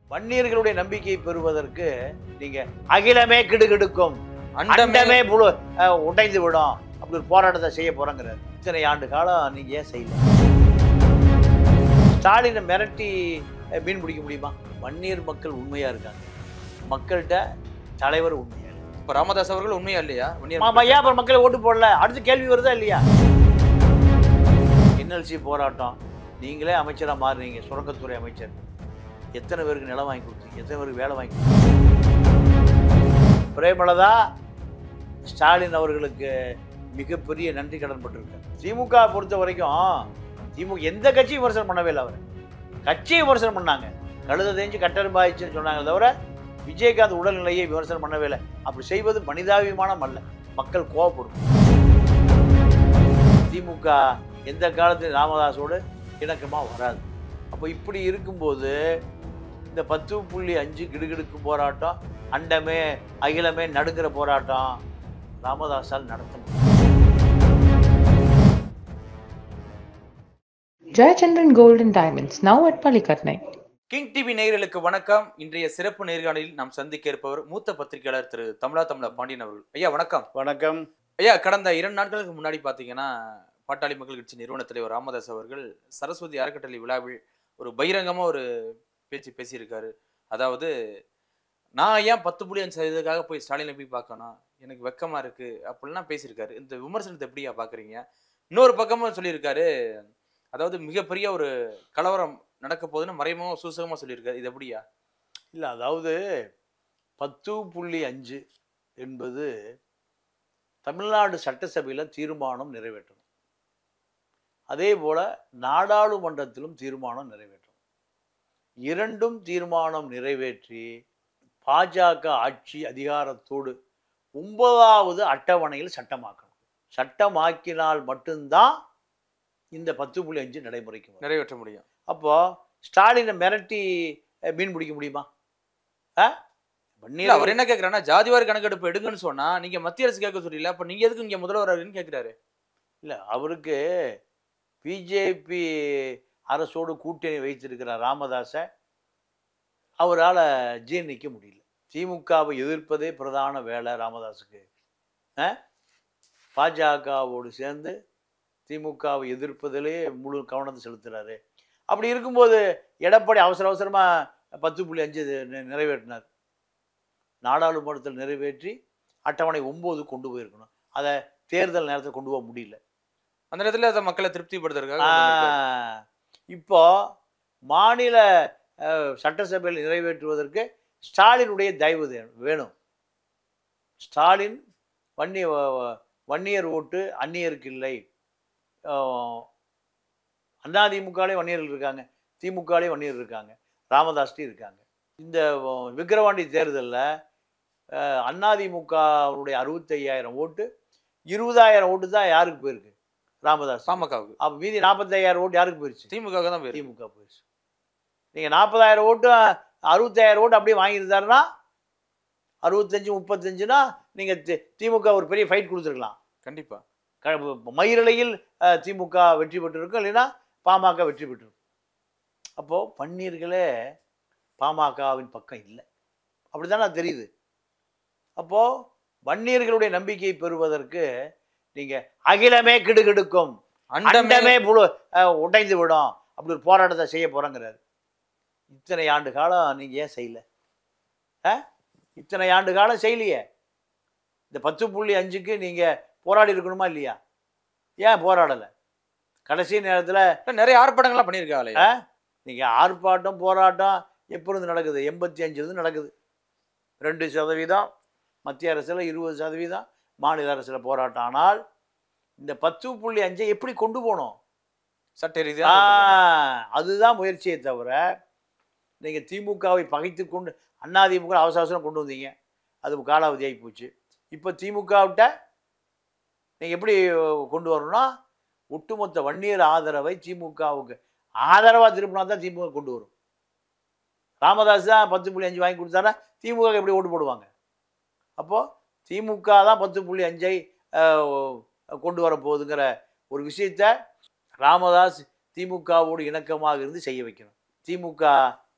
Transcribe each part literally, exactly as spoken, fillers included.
வன்னியர்களுடைய நம்பிக்கையை பெறுவதற்கு நீங்க அகிலமே கிடுகிடுக்கும், அண்டமே புழு உடைந்து விடும் அப்படி ஒரு போராட்டத்தை செய்ய போறங்கிறார். இத்தனை ஆண்டு காலம் நீங்க ஏன் செய்யல? ஸ்டாலினை மிரட்டி மீன் பிடிக்க முடியுமா? வன்னியர் மக்கள் உண்மையா இருக்காங்க, மக்கள்கிட்ட தலைவர் உண்மையா. இப்ப ராமதாஸ் அவர்கள் உண்மையா இல்லையா? ஏன் அப்புறம் மக்களை ஓட்டு போடல? அடுத்து கேள்வி வருதா இல்லையா? என்எல்சி போராட்டம், நீங்களே அமைச்சரா மாறுறீங்க, சுரங்கத்துறை அமைச்சர், எத்தனை பேருக்கு நிலம் வாங்கி கொடுத்தீங்க, எத்தனை பேருக்கு வேலை வாங்கி கொடுத்தீங்க? பிரேமலதா ஸ்டாலின் அவர்களுக்கு மிகப்பெரிய நன்றி கடன் பட்டிருக்கார். திமுக பொறுத்த வரைக்கும் திமுக எந்த கட்சியும் விமர்சனம் பண்ணவே இல்லை. அவர் கட்சியை விமர்சனம் பண்ணாங்க, கழுத தேஞ்சு கட்டெரும்பாயிடுச்சுன்னு சொன்னாங்க தவிர விஜயகாந்த் உடல்நிலையை விமர்சனம் பண்ணவே இல்லை. அப்படி செய்வது மனிதாபிமானம் அல்ல, மக்கள் கோவப்படும். திமுக எந்த காலத்தில் ராமதாஸோடு இணக்கமாக வராது. அப்போ இப்படி இருக்கும்போது இந்த பத்து புள்ளி அஞ்சு கிடுகிடுக்கும் போராட்டம், அண்டமே அகிலமே நடுங்கிற போராட்டம் ராமதாஸால் நடத்த முடியும். Jayachandran Gold and Diamonds, now at Palikatnai. King TV நேயர்களுக்கு வணக்கம். இன்றைய சிறப்பு நேர்காணலில் நாம் சந்திக்க இருப்பவர் மூத்த பத்திரிகையாளர் திரு தமிழா தமிழா பாண்டியன் அவர்கள். ஐயா வணக்கம். வணக்கம் ஐயா. கடந்த இரண்டு நாட்களுக்கு முன்னாடி பார்த்தீங்கன்னா பாட்டாளி மக்கள் கட்சி நிறுவன தலைவர் ராமதாஸ் அவர்கள் சரஸ்வதி அறக்கட்டளை விழாவில் ஒரு பகிரங்கமாக ஒரு பேச்சு பேசியிருக்காரு. அதாவது, நான் ஏன் பத்து புள்ளி அஞ்சு சதவீதத்துக்காக போய் ஸ்டாலினை போய் பார்க்கணும், எனக்கு வெக்கமாக இருக்குது அப்படிலாம் பேசியிருக்காரு. இந்த விமர்சனத்தை எப்படியா பார்க்குறீங்க? இன்னொரு பக்கமும் சொல்லியிருக்காரு, அதாவது மிகப்பெரிய ஒரு கலவரம் நடக்க போகுதுன்னு மறைமுகமாக சூசகமாக சொல்லியிருக்காரு. இது எப்படியா? இல்லை, அதாவது பத்து புள்ளி அஞ்சு என்பது தமிழ்நாடு சட்டசபையில் தீர்மானம் நிறைவேற்றணும், அதே போல் நாடாளுமன்றத்திலும் தீர்மானம் நிறைவேற்றணும். இரண்டும் தீர்மானம் நிறைவேற்றி பாஜக ஆட்சி அதிகாரத்தோடு ஒன்பதாவது அட்டவணையில் சட்டமாக்கணும். சட்டமாக்கினால் மட்டும்தான் இந்த பத்து புள்ளி அஞ்சு நடைமுறைக்கு நிறைவேற்ற முடியும். அப்போ ஸ்டாலினை மிரட்டி மீன் பிடிக்க முடியுமா? அவர் என்ன கேட்குறாருன்னா, ஜாதிவாரி கணக்கெடுப்பு எடுங்கன்னு சொன்னா நீங்க மத்திய அரசு கேட்க சொல்லல, அப்ப நீங்க எதுக்கு இங்க முதல்வர் கேட்கிறாரு? இல்லை, அவருக்கு பிஜேபி அரசோடு கூட்டணி வைத்திருக்கிறார் ராமதாஸை அவரால் ஜீர்ணிக்க முடியல. திமுகவை எதிர்ப்பதே பிரதான வேலை ராமதாஸுக்கு. பாஜகவோடு சேர்ந்து திமுகவை எதிர்ப்பதிலே முழு கவனத்தை செலுத்துகிறாரு. அப்படி இருக்கும்போது எடப்பாடி அவசர அவசரமாக பத்து புள்ளி அஞ்சு நிறைவேற்றினார். நாடாளுமன்றத்தில் நிறைவேற்றி அட்டவணை ஒம்பது கொண்டு போயிருக்கணும். அதை தேர்தல் நேரத்தில் கொண்டு போக முடியல. அந்த நேரத்தில் அதை மக்களை திருப்திப்படுத்துறதுக்காக இப்போ மாநில சட்டசபையில் நிறைவேற்றுவதற்கு ஸ்டாலினுடைய தயவு வேணும். ஸ்டாலின் வன்னிய வன்னியர் ஓட்டு அந்நியருக்கு இல்லை. அதிமுகலையும் வன்னியர்கள் இருக்காங்க, திமுகலையும் வன்னியர் இருக்காங்க, ராமதாஸ்டி இருக்காங்க. இந்த விக்கிரவாண்டி தேர்தலில் அதிமுகவுடைய அறுபத்தையாயிரம் ஓட்டு இருபதாயிரம் ஓட்டு தான் யாருக்கு போயிருக்கு? ராமதாஸ், பாமகவுக்கு. அப்போ மீதி நாற்பத்தையாயிரம் ஓட்டு யாருக்கு போயிடுச்சு? திமுக தான் போயிருக்கு. திமுக போயிடுச்சு. நீங்கள் நாற்பதாயிரம் ஓட்டு அறுபத்தாயிரம் ஓட்டு அப்படியே வாங்கியிருந்தாருன்னா, அறுபத்தஞ்சு முப்பத்தஞ்சுனா நீங்கள் திமுக ஒரு பெரிய ஃபைட் கொடுத்துருக்கலாம். கண்டிப்பாக மயிரிழையில் திமுக வெற்றி பெற்றிருக்கும், இல்லைன்னா பாமக வெற்றி பெற்றிருக்கும். அப்போது பன்னீர்களே பாமகவின் பக்கம் இல்லை, அப்படி தானே தெரியுது. அப்போது வன்னியர்களுடைய நம்பிக்கையை பெறுவதற்கு நீங்கள் அகிலமே கிடுகிடுக்கும், அண்டமே புழு உடைந்து விடும் அப்படி ஒரு போராட்டத்தை செய்ய போகிறேங்கிறாரு. இத்தனை ஆண்டு காலம் நீங்கள் ஏன் செய்யலை? இத்தனை ஆண்டு காலம் செய்யலையே. இந்த பத்து புள்ளி அஞ்சுக்கு நீங்கள் போராடி இருக்கணுமா இல்லையா? ஏன் போராடலை? கடைசி நேரத்தில் நிறைய ஆர்ப்பாட்டங்கள்லாம் பண்ணியிருக்காங்களே. நீங்கள் ஆர்ப்பாட்டம் போராட்டம் எப்போ இருந்து நடக்குது? எண்பத்தி அஞ்சுலேருந்து நடக்குது. ரெண்டு சதவீதம் மத்திய அரசில், இருபது சதவீதம் மாநில அரசில் போராட்டம். ஆனால் இந்த பத்து புள்ளி அஞ்சை எப்படி கொண்டு போகணும்? சட்ட ரீதியாக அதுதான் முயற்சியை தவிர, நீங்கள் திமுகவை பகைத்து கொண்டு அதிமுக அவசர அவசரம் கொண்டு வந்தீங்க, அது காலாவதி ஆகி போச்சு. இப்போ திமுகவிட்ட நீங்கள் எப்படி கொண்டு வரணும்னா, ஒட்டுமொத்த வன்னியர் ஆதரவை திமுகவுக்கு ஆதரவாக திருப்பினா தான் திமுக கொண்டு வரும். ராமதாஸ் தான் பத்து புள்ளி அஞ்சு வாங்கி கொடுத்தாரா திமுக எப்படி ஓட்டு போடுவாங்க? அப்போது திமுக தான் பத்து புள்ளி அஞ்சை கொண்டு வர போகுதுங்கிற ஒரு விஷயத்த ராமதாஸ் திமுகவோடு இணக்கமாக இருந்து செய்ய வைக்கணும். திமுக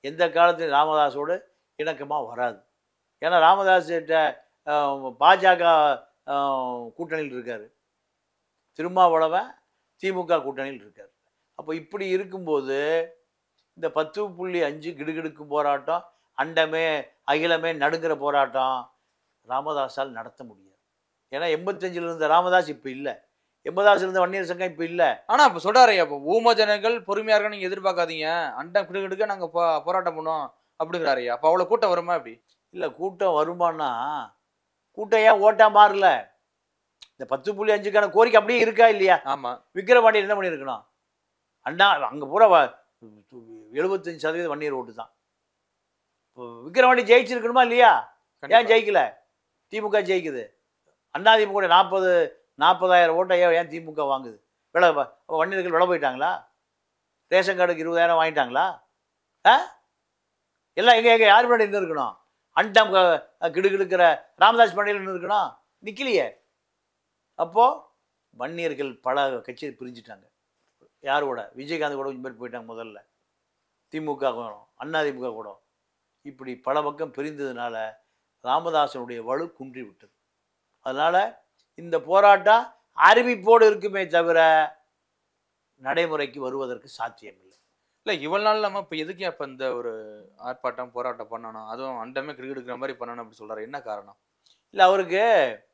எந்த காலத்திலும் ராமதாஸோடு இணக்கமாக வராது. ஏன்னா ராமதாஸ்கிட்ட பாஜக கூட்டணியில் இருக்கார், திருமாவளவன் திமுக கூட்டணியில் இருக்கார். அப்போ இப்படி இருக்கும்போது இந்த பத்து புள்ளி அஞ்சு கிடுகிடுக்கும் போராட்டம், அண்டமே அகிலமே நடுங்கிற போராட்டம் ராமதாஸால் நடத்த முடியாது. ஏன்னா எண்பத்தஞ்சில் இருந்த ராமதாஸ் இப்போ இல்லை, எண்பதாசில் இருந்த வன்னியர் சங்கம் இப்போ இல்லை. ஆனால் இப்போ சொல்கிறாரு, அப்போ ஊம ஜனங்கள் பொறுமையாக இருக்க நீங்கள் எதிர்பார்க்காதீங்க, அண்டம் கிடுகிடுக்க நாங்கள் போ போராட்டம் பண்ணோம் அப்படிங்கிறாரு. அப்போ அவ்வளோ கூட்டம் வருமா? அப்படி இல்லை, கூட்டம் வருமானா கூட்டம் ஏன் ஓட்டா மாறல? இந்த பத்து புள்ளி அஞ்சுக்கான கோரிக்கை அப்படியே இருக்கா இல்லையா? ஆமாம். விக்கிரவாண்டியில் என்ன பண்ணியிருக்கணும்? அண்ணா அங்கே பூரா எழுபத்தஞ்சு சதவீதம் வன்னியர் ஓட்டு தான். இப்போ விக்கிரவாண்டி ஜெயிச்சிருக்கணுமா இல்லையா? ஏன் ஜெயிக்கல? திமுக ஜெயிக்குது. அண்ணா திமுக நாற்பது நாற்பதாயிரம் ஓட்டை ஏன் திமுக வாங்குது? விலை வன்னியர்கள் விலை போயிட்டாங்களா? ரேஷன் கார்டுக்கு இருபதாயிரம் வாங்கிட்டாங்களா? ஆ எல்லாம் எங்கே எங்கே யார் முன்னாடி நின்று இருக்கணும்? அண்டம் கிடுகிடுக்கிற ராமதாஸ் பண்டிகையில் நின்று இருக்கணும், நிற்கலையே. அப்போது வன்னியர்கள் பல கட்சியை பிரிஞ்சுட்டாங்க. யாரோட? விஜயகாந்த் கூட இந்த மாதிரி போயிட்டாங்க முதல்ல, திமுக கூட, அண்ணா திமுக கூட. இப்படி பல பக்கம் பிரிந்ததுனால ராமதாசனுடைய வலு குன்றி விட்டது. அதனால் இந்த போராட்டம் அறிவிப்போடு இருக்குமே தவிர நடைமுறைக்கு வருவதற்கு சாத்தியமில்லை. இல்லை, இவ்வளோ நாள் நம்ம இப்போ எதுக்கு அப்போ இந்த ஒரு ஆர்ப்பாட்டம் போராட்டம் பண்ணணும், அதுவும் அண்டமே கிடுகிடுக்கிற மாதிரி பண்ணணும் அப்படி சொல்கிறார்? என்ன காரணம்? இல்லை, அவருக்கு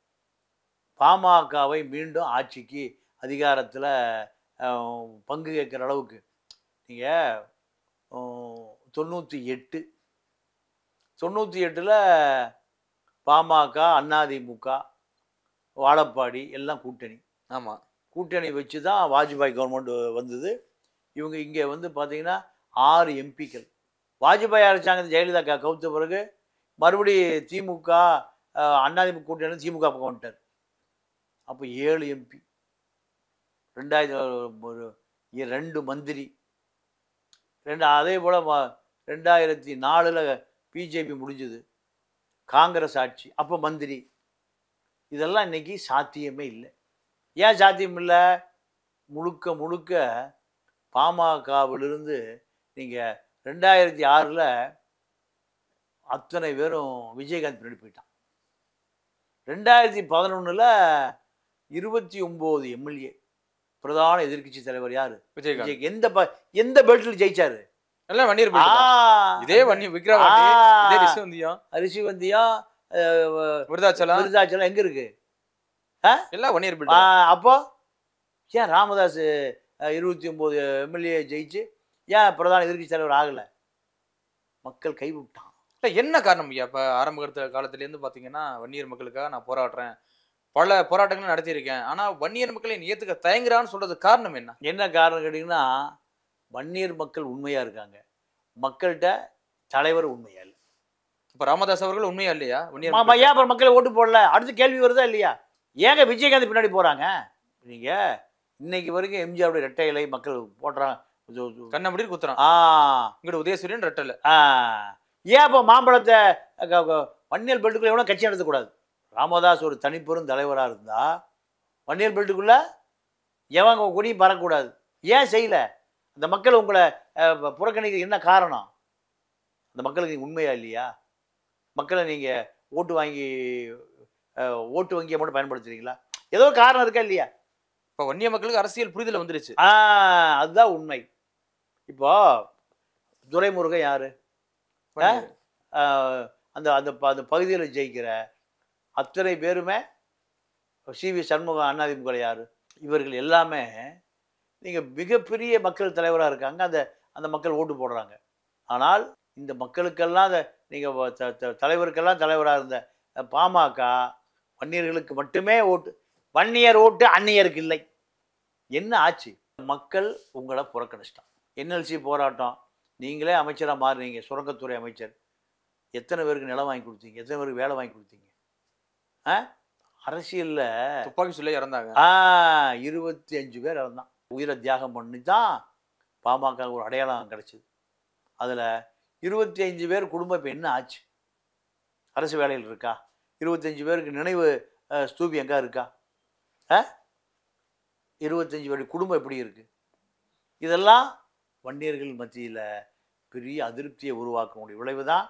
பாமகவை மீண்டும் ஆட்சிக்கு அதிகாரத்தில் பங்கு கேட்குற அளவுக்கு நீங்கள் தொண்ணூற்றி எட்டு தொண்ணூற்றி எட்டில் பாமக, அதிமுக, வாழப்பாடி எல்லாம் கூட்டணி. ஆமாம், கூட்டணி வச்சு தான் வாஜ்பாய் கவர்மெண்ட் வந்தது. இவங்க இங்கே வந்து பார்த்தீங்கன்னா ஆறு எம்பிக்கள். வாஜ்பாய் அரசாங்கம் ஜெயலலிதா க கவுத்த பிறகு மறுபடி திமுக அதிமுக கூட்டணி திமுக பக்கம் வந்துட்டார். அப்போ ஏழு எம்பி, ரெண்டாயிரத்தி ஒரு ரெண்டு மந்திரி, ரெண்டு அதே போல் ரெண்டாயிரத்தி நாலில் பிஜேபி முடிஞ்சது, காங்கிரஸ் ஆட்சி, அப்போ மந்திரி. இதெல்லாம் இன்னைக்கு சாத்தியமே இல்லை. ஏன் சாத்தியம் இல்லை? முழுக்க முழுக்க பாமகவிலிருந்து நீங்கள் ரெண்டாயிரத்தி ஆறில் அத்தனை பேரும் விஜயகாந்த் பின்னாடி போயிட்டான். ரெண்டாயிரத்தி பதினொன்றில் இருபத்தி ஒம்பது எம்எல்ஏ, பிரதான எதிர்கட்சி தலைவர் யார்? விஜயகாந்த். எந்த ப எந்த பெல்ட்டில் ஜெயிச்சாரு? எல்லாம் வன்னியர் பெல்ட். இதே வன்னியர் விக்ரவாண்டி, இதே ரிஷிவந்தியம், ரிஷிவந்தியம், விருதாச்சலம், விருதாச்சலம் எங்கே இருக்கு? எல்லாம் வன்னியர் பெல்ட். அப்போ ஏன் ராமதாஸ் இருபத்தி ஒம்பது எம்எல்ஏ ஜெயிச்சு ஏன் பிரதான எதிர்கட்சி தலைவர் ஆகலை? மக்கள் கைவிட்டான். இல்லை, என்ன காரணம் ஐயா? இப்போ ஆரம்ப காலத்து காலத்துலேருந்து பார்த்தீங்கன்னா வன்னியர் மக்களுக்காக நான் போராடுறேன், பல போராட்டங்களும் நடத்தியிருக்கேன், ஆனால் வன்னியர் மக்களை ஏற்றுக்க தயங்குறான்னு சொல்றது காரணம் என்ன? என்ன காரணம் கேட்டிங்கன்னா, வன்னியர் மக்கள் உண்மையாக இருக்காங்க, மக்கள்கிட்ட தலைவர் உண்மையா இல்லை. இப்போ ராமதாஸ் அவர்கள் உண்மையா இல்லையா? வன்னியர் ஏன் அப்புறம் மக்களை ஓட்டு போடல? அடுத்த கேள்வி வருதா இல்லையா? ஏங்க விஜயகாந்த் பின்னாடி போகிறாங்க? நீங்கள் இன்னைக்கு வரைக்கும் எம்ஜிஆருடைய ரெட்டை இலை மக்கள் போடுறாங்க, கண்ணபடி குத்துறான். ஆ இங்கிட்ட உதயசூரியன் ரெட்டலை. ஆ ஏன் இப்போ மாம்பழத்தை வன்னியர் பெல்ட்டுக்குள்ளே எவ்வளோ கட்சி நடத்தக்கூடாது? ராமதாஸ் ஒரு தனிப்பெரும் தலைவராக இருந்தால் வன்னியர் பெல்ட்டுக்குள்ளே எவங்க கொடியும் பறக்கூடாது. ஏன் செய்யலை? அந்த மக்கள் உங்களை புறக்கணிக்க என்ன காரணம்? அந்த மக்களுக்கு உண்மையா இல்லையா? மக்களை நீங்கள் ஓட்டு வாங்கி ஓட்டு வங்கியை மட்டும் பயன்படுத்துறீங்களா? ஏதோ காரணம் இருக்கா இல்லையா? இப்போ வன்னிய மக்களுக்கு அரசியல் புரிதல் வந்துருச்சு. ஆ அதுதான் உண்மை. இப்போ துரைமுருகன் யாரு? அந்த அந்த அந்த பகுதியில் ஜெயிக்கிற அத்தனை பேருமே சி வி சண்முகம் அதிமுக யாரு? இவர்கள் எல்லாமே நீங்கள் மிகப்பெரிய மக்கள் தலைவராக இருக்காங்க, அந்த அந்த மக்கள் ஓட்டு போடுறாங்க. ஆனால் இந்த மக்களுக்கெல்லாம் அந்த நீங்கள் தலைவருக்கெல்லாம் தலைவராக இருந்த பாமக வன்னியர்களுக்கு மட்டுமே ஓட்டு, வன்னியர் ஓட்டு அந்நியருக்கு இல்லை. என்ன ஆச்சு? மக்கள் உங்களை புறக்கணிச்சிட்டான். என்எல்சி போராட்டம், நீங்களே அமைச்சராக மாறுறீங்க, சுரங்கத்துறை அமைச்சர், எத்தனை பேருக்கு நிலம் வாங்கி கொடுத்தீங்க? எத்தனை பேருக்கு வேலை வாங்கி கொடுத்தீங்க? ஆ அரசியலில் துப்பாக்கி சொல்லி இறந்தாங்க. ஆ இருபத்தி அஞ்சு பேர் இறந்தான். உயிரை தியாகம் பண்ணி தான் பாமக ஒரு அடையாளம் கிடச்சிது. அதில் இருபத்தி அஞ்சு பேர் குடும்பம் இப்போ என்ன ஆச்சு? அரசு வேலையில் இருக்கா? இருபத்தஞ்சி பேருக்கு நினைவு ஸ்தூபி எங்கே இருக்கா? ஆ இருபத்தஞ்சி பேர் குடும்பம் எப்படி இருக்குது? இதெல்லாம் வன்னியர்கள் மத்தியில் பெரிய அதிருப்தியை உருவாக்கக்கூடிய விளைவு தான்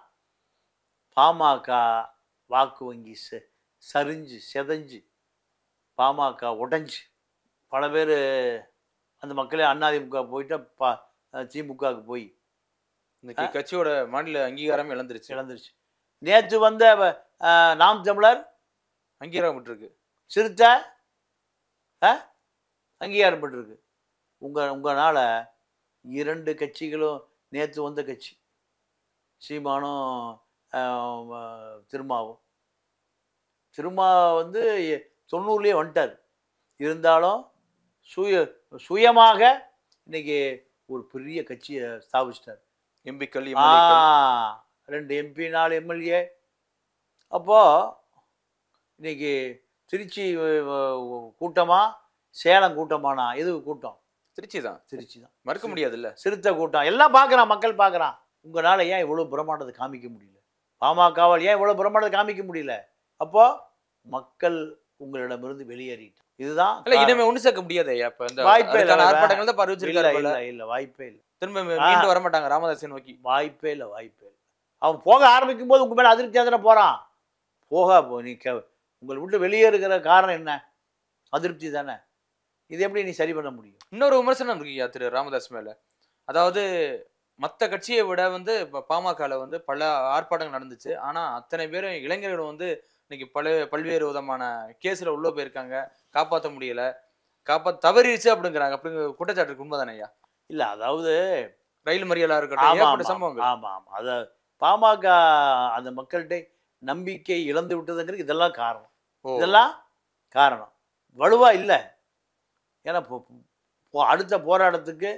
பாமக வாக்கு வங்கி ச சரிஞ்சு செதஞ்சு பாமக உடைஞ்சு பல பேர் அந்த மக்களே அதிமுக போயிட்டு பா திமுகவுக்கு போய் இன்னைக்கு கட்சியோட மாநில அங்கீகாரம் இழந்துருச்சு இழந்துருச்சு. நேற்று வந்த அஹ், நாம் தமிழர் அங்கீகாரம் விட்டுருக்கு. சிறுத்தை அஹ், அங்கீகாரம் பெற்றிருக்கு. உங்கள் உங்களால் இரண்டு கட்சிகளும் நேற்று வந்த கட்சி சீமானும் அஹ், அஹ், திருமாவும் திருமா வந்து தொண்ணூறுலேயே வந்துட்டார். இருந்தாலும் சுய சுயமாக இன்னைக்கு ஒரு பெரிய கட்சியை ஸ்தாபிச்சிட்டார். எம்பிக்கள் ஆ ரெண்டு எம்பி நாலு எம்எல்ஏ. அப்போது இன்னைக்கு திருச்சி கூட்டமா சேலம் கூட்டமானா எது கூட்டம்? திருச்சி தான். திருச்சி தான். மறுக்க முடியாதுல்ல. சிறுத்தை கூட்டம் எல்லாம் பார்க்குறான், மக்கள் பார்க்குறான். உங்களால் ஏன் இவ்வளோ பிரம்மாண்டத்தை காமிக்க முடியல? பாமகவால் ஏன் இவ்வளோ பிரம்மாண்டத்தை காமிக்க முடியல? அப்போ மக்கள் உங்களிடமிருந்து வெளியேறிட்டு இதுதான் இல்ல இனிமே ஒண்ணு சேர்க்க முடியாது. அப்ப இந்த வாய்ப்பே இல்ல. ஆர்ப்பாட்டங்கள் தான் இல்லை அறிவிச்சிருக்காரு. இல்லை இல்லை வாய்ப்பே இல்லை. திரும்ப மீண்டும் வர மாட்டாங்க ராமதாஸை நோக்கி. வாய்ப்பே இல்லை வாய்ப்பே இல்லை. அவன் போக ஆரம்பிக்கும் போது உங்க மேலே அதிருப்தியாக தானே போகிறான். போக நீ க உங்களை விட்டு வெளியே இருக்கிற காரணம் என்ன? அதிருப்தி தானே. இது எப்படி நீ சரி பண்ண முடியும்? இன்னொரு விமர்சனம் இருக்குயா திரு ராமதாஸ் மேல. அதாவது மற்ற கட்சியை விட வந்து இப்போ பாமகவில் வந்து பல ஆர்ப்பாட்டங்கள் நடந்துச்சு. ஆனால் அத்தனை பேரும் இளைஞர்கள் வந்து இன்னைக்கு பல பல்வேறு விதமான கேஸில் உள்ளே போயிருக்காங்க. காப்பாற்ற முடியல, காப்பாற்ற தவறிடுச்சு அப்படிங்கிறாங்க. அப்படிங்கிற குற்றச்சாட்டு உண்மைதானே ஐயா? இல்லை அதாவது ரயில் மறியலாக இருக்கட்டும், ஆமாம் ஏற்பட்ட சம்பவங்கள். ஆமாம் ஆமாம் அதை பாமக அந்த மக்கள்கிட்ட நம்பிக்கை இழந்து விட்டதுங்கிறது இதெல்லாம் காரணம். இதெல்லாம் காரணம் வலுவா இல்லை. ஏன்னா அடுத்த போராட்டத்துக்கு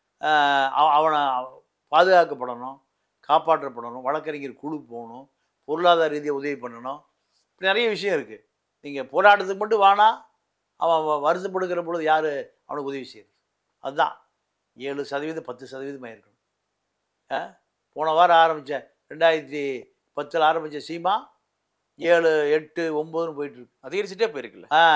அவனை பாதுகாக்கப்படணும், காப்பாற்றப்படணும், வழக்கறிஞர் குழு போகணும், பொருளாதார ரீதியாக உதவி பண்ணணும். இப்படி நிறைய விஷயம் இருக்குது. நீங்கள் போராட்டத்துக்கு மட்டும் வானா அவன் வருத்தப்படுகிற பொழுது யார் அவனுக்கு உதவி செய்யுது? அதுதான் ஏழு சதவீதம் பத்து சதவீதமாக இருக்கணும். போன வாரம் ஆரம்பித்தேன் ரெண்டாயிரத்தி பத்தில் ஆரம்பித்த சீமா ஏழு எட்டு ஒம்பதுன்னு போயிட்டுருக்கு. அதிகரிச்சுட்டே போயிருக்குல்ல. ஆ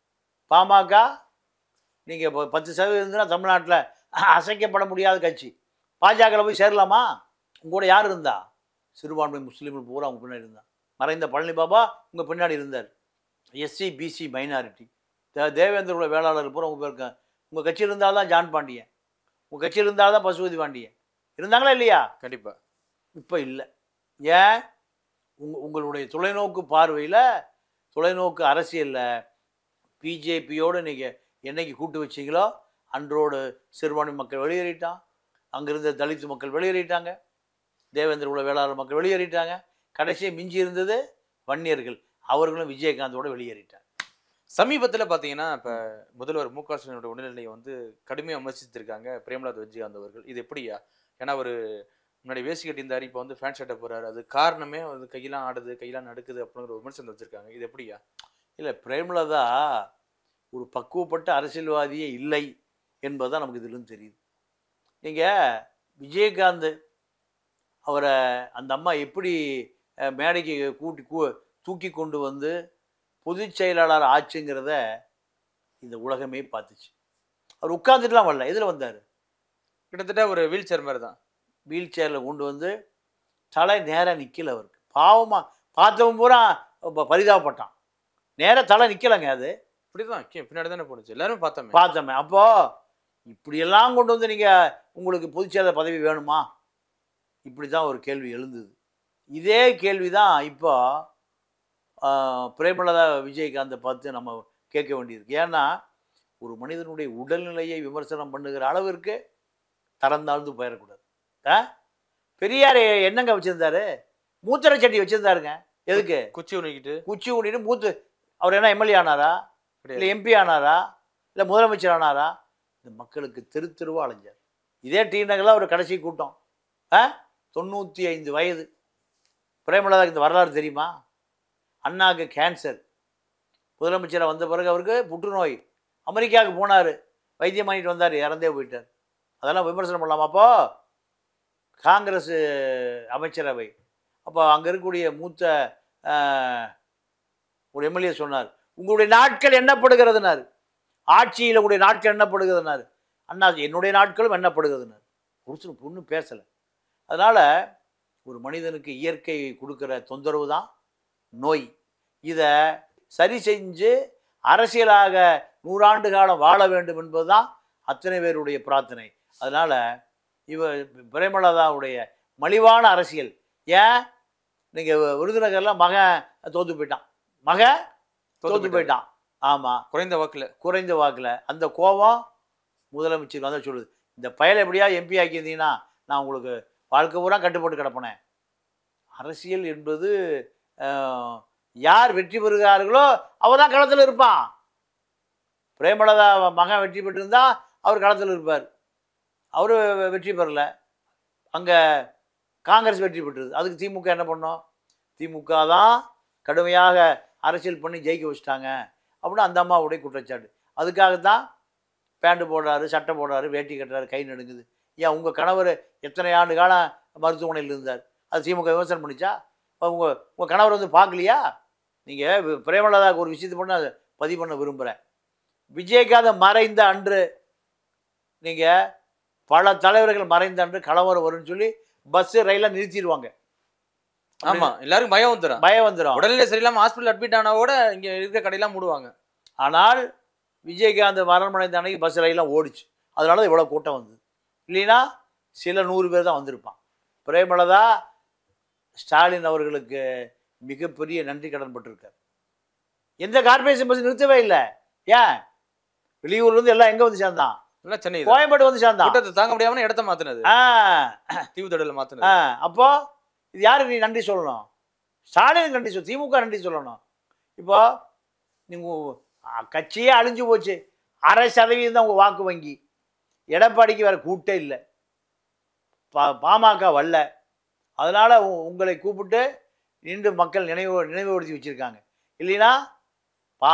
பாமக நீங்கள் இப்போ பத்து சதவீதம் இருந்துன்னா தமிழ்நாட்டில் அசைக்கப்பட முடியாத கட்சி. பாஜகவில் போய் சேரலாமா? உங்க கூட யார் இருந்தா? சிறுபான்மை முஸ்லீம்கள் பூரா அவங்க பின்னாடி இருந்தான். மறைந்த பழனி பாபா உங்கள் பின்னாடி இருந்தார். எஸ்சி பிசி மைனாரிட்டி தேவேந்திரோட வேளாளர் பூரா உங்கள் பேருக்க உங்கள் கட்சியில் இருந்தால் தான் ஜான் பாண்டியன், உங்கள் கட்சியில் இருந்தால் தான் பசுபதி பாண்டியன் இருந்தாங்களா இல்லையா? கண்டிப்பாக. இப்போ இல்லை. ஏன்? உங் உங்களுடைய தொலைநோக்கு பார்வையில், தொலைநோக்கு அரசியலில் பிஜேபியோடு நீங்கள் என்னைக்கு கூட்டு வச்சிங்களோ அன்றோடு சிறுபான்மை மக்கள் வெளியேறிட்டான், அங்கிருந்த தலித்து மக்கள் வெளியேறிட்டாங்க, தேவேந்திர உள்ள வேளாளர் மக்கள் வெளியேறிட்டாங்க. கடைசியை மிஞ்சி இருந்தது வன்னியர்கள். அவர்களும் விஜயகாந்தோடு வெளியேறிட்டாங்க. சமீபத்தில் பார்த்தீங்கன்னா இப்போ முதல்வர் மு க ஸ்டாலினோட உடல்நிலையை வந்து கடுமையாக விமர்சித்திருக்காங்க பிரேமலதா விஜயகாந்த் அவர்கள். இது எப்படியா? ஏன்னா அவர் முன்னாடி வேசி கட்டியிருந்தார், இப்போ வந்து ஃபேன் ஷர்ட்டை போகிறாரு. அது காரணமே வந்து கையெல்லாம் ஆடுது, கையெல்லாம் நடுக்குது அப்படிங்கிற ஒரு விமர்சனம் வச்சுருக்காங்க. இது எப்படியா? இல்லை, பிரேமலதா ஒரு பக்குவப்பட்ட அரசியல்வாதியே இல்லை என்பதுதான் நமக்கு இதிலும் தெரியுது. நீங்கள் விஜயகாந்த் அவரை அந்த அம்மா எப்படி மேடைக்கு கூட்டி கூ தூக்கி கொண்டு வந்து பொதுச் செயலாளர் ஆச்சுங்கிறத இந்த உலகமே பார்த்துச்சு. அவர் உட்கார்ந்துட்டுலாம் வரல. எதில் வந்தார்? கிட்டத்தட்ட ஒரு வீல் சேர் மாதிரி தான். வீல் சேரில் கொண்டு வந்து தலை நேராக நிற்கல. அவருக்கு பாவமாக பார்த்தவன் பூரா பரிதாபப்பட்டான். நேராக தலை நிற்கலைங்க. அது இப்படி தான் பின்னாடி தானே போணுச்சு, எல்லாருமே பார்த்தோமே பார்த்தோமே. அப்போது இப்படியெல்லாம் கொண்டு வந்து நீங்கள் உங்களுக்கு பொதுச் செயலாளர் பதவி வேணுமா? இப்படி தான் ஒரு கேள்வி எழுந்தது. இதே கேள்வி தான் இப்போ பிரேமலதா விஜயகாந்தை பார்த்து நம்ம கேட்க வேண்டியிருக்கு. ஏன்னா ஒரு மனிதனுடைய உடல்நிலையை விமர்சனம் பண்ணுகிற அளவிற்கு தரந்தாழ்ந்து போயிடக்கூடாது. ஆ பெரியார் என்னங்க வச்சுருந்தாரு? மூத்திர சட்டி வச்சுருந்தாருங்க. எதுக்கு? குச்சி ஊனிக்கிட்டு குச்சி ஊனிட்டு மூத்து அவர் என்ன எம்எல்ஏ ஆனாரா? இல்லை எம்பி ஆனாரா? இல்லை முதலமைச்சர் ஆனாரா? இந்த மக்களுக்கு தெரு தெருவாக அலைஞ்சார். இதே டி நகரில் ஒரு கடைசி கூட்டம். ஆ தொண்ணூற்றி ஐந்து வயது பிரேமலதாக்கு இந்த வரலாறு தெரியுமா? அண்ணாவுக்கு கேன்சர், முதலமைச்சராக வந்த பிறகு அவருக்கு புற்றுநோய், அமெரிக்காவுக்கு போனார், வைத்தியம் பண்ணிட்டு வந்தார், இறந்தே போயிட்டார். அதெல்லாம் விமர்சனம் பண்ணலாமா? அப்போ காங்கிரஸ் அமைச்சரவை அப்போ அங்கே இருக்கக்கூடிய மூத்த ஒரு எம்எல்ஏ சொன்னார், உங்களுடைய நாட்கள் எண்ணப்படுகிறதுனாரு, ஆட்சியில் உங்களுடைய நாட்கள் எண்ணப்படுகிறதுனாரு. அண்ணா என்னுடைய நாட்களும் எண்ணப்படுகிறதுனாரு. ஒரு சில பொண்ணு பேசலை. அதனால் ஒரு மனிதனுக்கு இயற்கை கொடுக்குற தொந்தரவு தான் நோய். இதை சரி செஞ்சு அரசியலாக நூறாண்டு காலம் வாழ வேண்டும் என்பது தான் அத்தனை பேருடைய பிரார்த்தனை. அதனால் இவ பிரேமலதாவுடைய மலிவான அரசியல். ஏன் நீங்கள் விருதுநகரில் மகன் தோற்று போயிட்டான், மகன் தோற்று போயிட்டான். ஆமாம், குறைந்த வாக்குல குறைந்த வாக்கில். அந்த கோபம் முதலமைச்சர் வந்து சொல்லுது, இந்த பயலை எப்படியா எம்பி ஆக்கியிருந்தீங்கன்னா நான் உங்களுக்கு வாழ்க்கை பூரா கட்டுப்பட்டு கிடப்பனேன். அரசியல் என்பது யார் வெற்றி பெறுகிறார்களோ அவர் தான் களத்தில் இருப்பான். பிரேமலதா மகன் வெற்றி பெற்றிருந்தா அவர் களத்தில் இருப்பார். அவர் வெற்றி பெறல, அங்கே காங்கிரஸ் வெற்றி பெற்றது. அதுக்கு திமுக என்ன பண்ணோம்? திமுக தான் கடுமையாக அரசியல் பண்ணி ஜெயிக்க வச்சுட்டாங்க அப்படின்னு அந்த அம்மாவுடைய குற்றச்சாட்டு. அதுக்காகத்தான் பேண்ட் போடுறாரு, சட்டை போடுறாரு, வேட்டி கட்டுறாரு, கை நடுங்குது. ஏன் உங்கள் கணவர் எத்தனை ஆண்டு காலம் மருத்துவமனையில் இருந்தார், அது திமுக விமர்சனம் பண்ணிச்சா? உங்கள் உங்கள் கணவர் வந்து பார்க்கலையா? நீங்கள் பிரேமலதாவுக்கு ஒரு விஷயத்தை பண்ண அதை பதிவு பண்ண விரும்புகிறேன். விஜயகாந்த் மறைந்த அன்று நீங்கள் பல தலைவர்கள் மறைந்த அன்று கலவரம் வரும்னு சொல்லி பஸ்ஸு ரயிலாக நிறுத்திடுவாங்க. ஆமா, எல்லாருக்கும் பயம் வந்துடும், பயம் வந்துடும். உடல்நிலை சரியில்லாமல் ஹாஸ்பிட்டல் அட்மிட் ஆனாவோட இங்கே இருக்க கடையெல்லாம் மூடுவாங்க. ஆனால் விஜயகாந்த் மரணமடைந்த அன்னைக்கு பஸ் ரயிலாம் ஓடிச்சு. அதனால தான் இவ்வளோ கூட்டம் வந்தது. இல்லைன்னா சில நூறு பேர் தான் வந்திருப்பான். பிரேமலதா ஸ்டாலின் அவர்களுக்கு மிகப்பெரிய நன்றி கடன் பட்டிருக்கார். எந்த கார்பரேஷன் பஸ் நிறுத்தவே இல்லை. ஏன்? வெளியூர்லேருந்து எல்லாம் எங்கே வந்து சேர்ந்தான்? சென்னை, கோயம்பேடு வந்து சேர்ந்தான். கூட்டத்தை தாங்க முடியாம இடத்த மாத்தினது, தீவு தடல மாத்தினது. அப்போ இது யாருக்கு நீ நன்றி சொல்லணும்? ஸ்டாலினுக்கு நன்றி சொல்ல, திமுக நன்றி சொல்லணும். இப்போ நீங்கள் கட்சியே அழிஞ்சு போச்சு, அரை சதவீதம் தான் உங்கள் வாக்கு வங்கி. எடப்பாடிக்கு வேறு கூட்டே இல்லை, பா பாமக வரல. அதனால் உங்களை கூப்பிட்டு நின்று மக்கள் நினைவு நினைவுபடுத்தி வச்சுருக்காங்க. இல்லைன்னா பா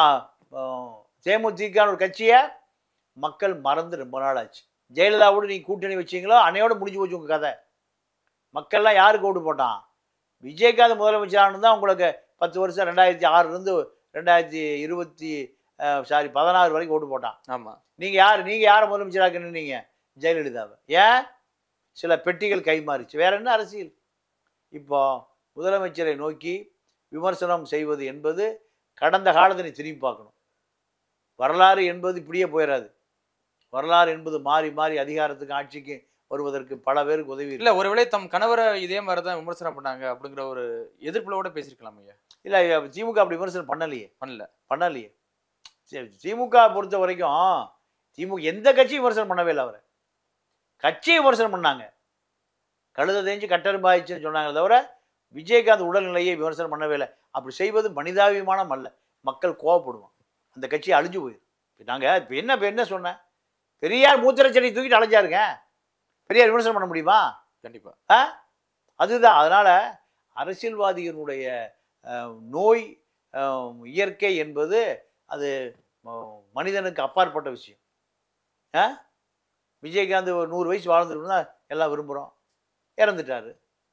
தேமுதிக ஒரு கட்சியை மக்கள் மறந்து ரொம்ப நாள் ஆச்சு. ஜெயலலிதாவோடு நீங்கள் கூட்டணி வச்சிங்களோ அன்னையோட முடிஞ்சு போச்சு உங்கள் கதை. மக்கள்லாம் யாருக்கு ஓட்டு போட்டான்? விஜயகாந்த் முதலமைச்சரானு தான் உங்களுக்கு பத்து வருஷம் ரெண்டாயிரத்தி ஆறுலேருந்து ரெண்டாயிரத்தி இருபத்தி சாரி பதினாறு வரைக்கும் ஓட்டு போட்டான். ஆமாம். நீங்கள் யார் நீங்கள் யாரை முதலமைச்சராக நின்னீங்க? ஜெயலலிதாவை. ஏன்? சில பெட்டிகள் கை மாறிச்சு, வேற என்ன அரசியல்? இப்போ முதலமைச்சரை நோக்கி விமர்சனம் செய்வது என்பது கடந்த காலத்தினை திரும்பி பார்க்கணும். வரலாறு என்பது இப்படியே போயிடாது. வரலாறு என்பது மாறி மாறி அதிகாரத்துக்கு ஆட்சிக்கு வருவதற்கு பல பேருக்கு உதவி இல்லை. ஒருவேளை தம் கணவரை இதே மாதிரி தான் விமர்சனம் பண்ணாங்க அப்படிங்கிற ஒரு எதிர்ப்புலோட பேசியிருக்கலாம் ஐயா. இல்லை, திமுக அப்படி விமர்சனம் பண்ணலையே பண்ணல பண்ணலையே சரி, திமுக பொறுத்த வரைக்கும் திமுக எந்த கட்சியும் விமர்சனம் பண்ணவே இல்லை. அவரை கட்சியை விமர்சனம் பண்ணாங்க, கழுத தேஞ்சு கட்டரும்பாயிடுச்சுன்னு சொன்னாங்க தவிர விஜயகாந்த் உடல்நிலையை விமர்சனம் பண்ணவே இல்லை. அப்படி செய்வது மனிதாபிமானம் அல்ல. மக்கள் கோவப்படுவான், அந்த கட்சி அழிஞ்சு போயிடும். நாங்கள் இப்போ என்ன இப்போ என்ன சொன்னேன்? பெரியார் மூத்திர செடி தூக்கிட்டு அலைஞ்சாருங்க, பெரியார் விமர்சனம் பண்ண முடியுமா? கண்டிப்பாக. ஆ அதுதான். அதனால் அரசியல்வாதிகளுடைய நோய் இயற்கை என்பது அது மனிதனுக்கு அப்பாற்பட்ட விஷயம். ஆ விஜயகாந்த் ஒரு நூறு வயசு வாழ்ந்துருக்குன்னா எல்லாம் விரும்புகிறோம், இறந்துட்டாரு.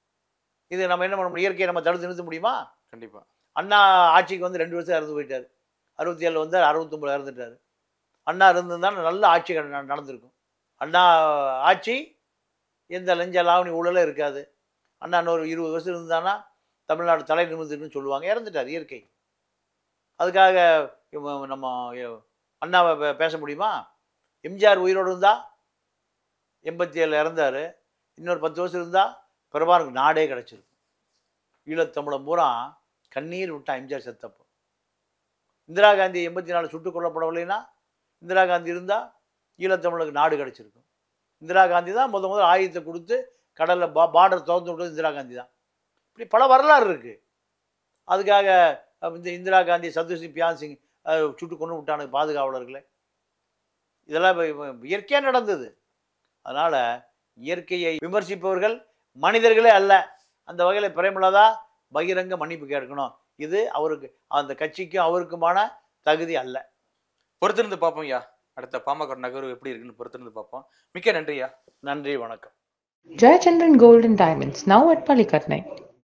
இது நம்ம என்ன பண்ண முடியும்? இயற்கையை நம்ம தடுத்து நிறுத்த முடியுமா? கண்டிப்பாக. அண்ணா ஆட்சிக்கு வந்து ரெண்டு வருஷம் இறந்து போயிட்டார். அறுபத்தி ஏழில் வந்தார், அறுபத்தொம்பது இறந்துட்டார். அண்ணா இருந்திருந்தால் நல்ல ஆட்சி நடந்திருக்கும். அண்ணா ஆட்சி எந்த லஞ்ச லாவணி ஊழலும் இருக்காது. அண்ணா இன்னொரு இருபது வருஷம் இருந்தானா தமிழ்நாடு தலை நிமிர்ந்துன்னு சொல்லுவாங்க. இறந்துட்டார், இயற்கை. அதுக்காக நம்ம அண்ணாவை பேச முடியுமா? எம்ஜிஆர் உயிரோடு இருந்தால் எண்பத்தி ஏழில் இறந்தார், இன்னொரு பத்து வருஷம் இருந்தால் பிரபாகருக்கு நாடே கிடச்சிருக்கும். ஈழத்தமிழன் பூரா கண்ணீர் விட்டான் எம்ஜிஆர் செத்தப்போ. இந்திரா காந்தி எண்பத்தி நாலு சுட்டுக் கொல்லப்படவில்லைன்னா இந்திரா காந்தி இருந்தால் ஈழத்தமிழுக்கு நாடு கிடச்சிருக்கும். இந்திரா காந்தி தான் முத முதல் ஆயுதத்தை கொடுத்து கடலில் பா பார்டர் திறந்து விட்டது இந்திரா காந்தி தான். இப்படி பல வரலாறு இருக்குது. அதுக்காக இந்த இந்திரா காந்தி சத்ருசிங் பியான் சிங் சுட்டு கொண்டு விட்டானுங்க பாதுகாவலர்களை. இதெல்லாம் இயற்கையாக நடந்தது. அதனால் இயற்கையை விமர்சிப்பவர்கள் மனிதர்களே அல்ல. அந்த வகையில் பிரேமலதா பகிரங்க மன்னிப்பு கேட்கணும். இது அவருக்கு அந்த கட்சிக்கும் அவருக்குமான தகுதி அல்ல. பொறுத்திருந்து பார்ப்போம் ஐயா. அடுத்த பாமக நகர்வு எப்படி இருக்குன்னு பொறுத்திருந்து பார்ப்போம். மிக்க நன்றியா. நன்றி, வணக்கம். Jayachandran Gold and Diamonds, now at Palikatnai.